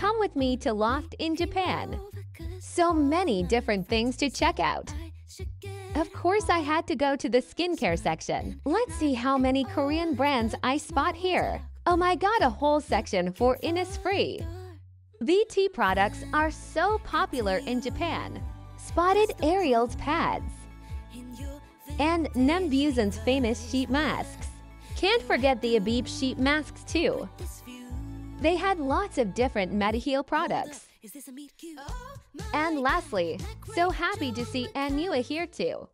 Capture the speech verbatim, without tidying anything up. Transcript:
Come with me to LOFT in Japan. So many different things to check out. Of course, I had to go to the skincare section. Let's see how many Korean brands I spot here. Oh my god, a whole section for Innisfree. V T products are so popular in Japan. Spotted Ariel's pads. And Nembusen's famous sheet masks. Can't forget the Abib sheet masks too. They had lots of different Mediheal products. And lastly, so happy to see EuniUnni here too.